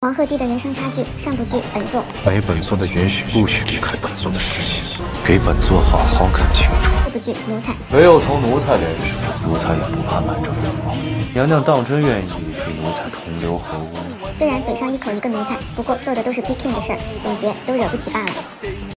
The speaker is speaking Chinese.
王鹤棣的人生差距，上部剧本作。 没本座的允许，不许离开本座的视线，给本座好好看清楚。 这部剧奴才， 唯有同奴才联手，奴才也不怕满城风暴。娘娘当真愿意与奴才同流合污？ 虽然嘴上一口一个奴才，不过做的都是 Big King 的事儿，总结都惹不起罢了。